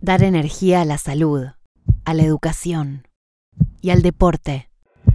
Dar energía a la salud, a la educación y al deporte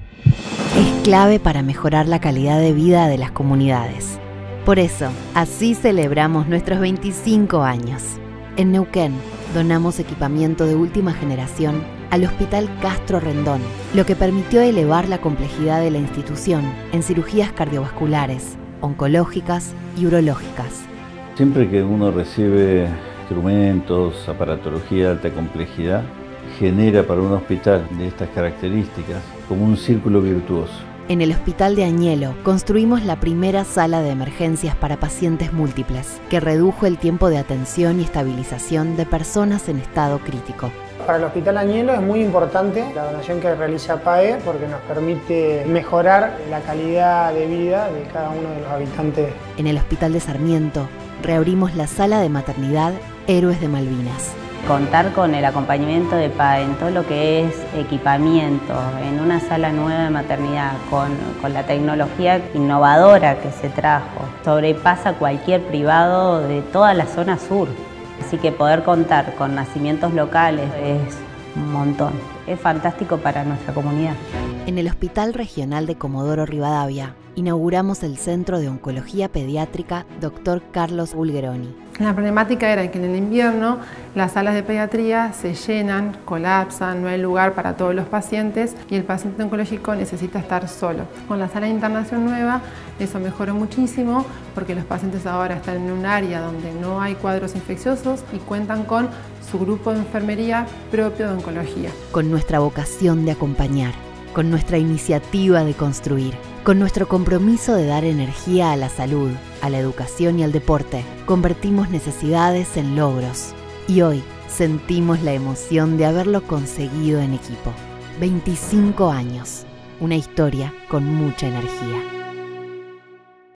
es clave para mejorar la calidad de vida de las comunidades. Por eso, así celebramos nuestros 25 años. En Neuquén, donamos equipamiento de última generación al Hospital Castro Rendón, lo que permitió elevar la complejidad de la institución en cirugías cardiovasculares, oncológicas y urológicas. Siempre que uno recibe instrumentos, aparatología de alta complejidad, genera para un hospital de estas características como un círculo virtuoso. En el Hospital de Añelo construimos la primera sala de emergencias para pacientes múltiples, que redujo el tiempo de atención y estabilización de personas en estado crítico. Para el Hospital Añelo es muy importante la donación que realiza PAE porque nos permite mejorar la calidad de vida de cada uno de los habitantes. En el Hospital de Sarmiento reabrimos la sala de maternidad Héroes de Malvinas. Contar con el acompañamiento de PAE en todo lo que es equipamiento, en una sala nueva de maternidad, con la tecnología innovadora que se trajo, sobrepasa cualquier privado de toda la zona sur. Así que poder contar con nacimientos locales es un montón. Es fantástico para nuestra comunidad. En el Hospital Regional de Comodoro Rivadavia inauguramos el Centro de Oncología Pediátrica Dr. Carlos Bulgeroni. La problemática era que en el invierno las salas de pediatría se llenan, colapsan, no hay lugar para todos los pacientes y el paciente oncológico necesita estar solo. Con la sala de internación nueva eso mejoró muchísimo porque los pacientes ahora están en un área donde no hay cuadros infecciosos y cuentan con su grupo de enfermería propio de oncología. Con nuestra vocación de acompañar, con nuestra iniciativa de construir, con nuestro compromiso de dar energía a la salud, a la educación y al deporte, convertimos necesidades en logros. Y hoy sentimos la emoción de haberlo conseguido en equipo. 25 años, una historia con mucha energía.